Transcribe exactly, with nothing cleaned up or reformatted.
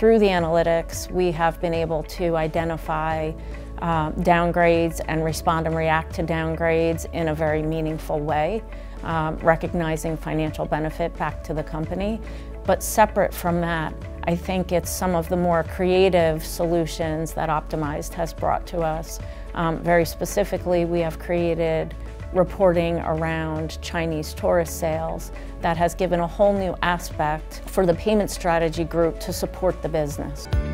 through the analytics, we have been able to identify uh, downgrades and respond and react to downgrades in a very meaningful way, um, recognizing financial benefit back to the company. But separate from that, I think it's some of the more creative solutions that Optimized has brought to us. Um, very specifically, we have created reporting around Chinese tourist sales that has given a whole new aspect for the payment strategy group to support the business.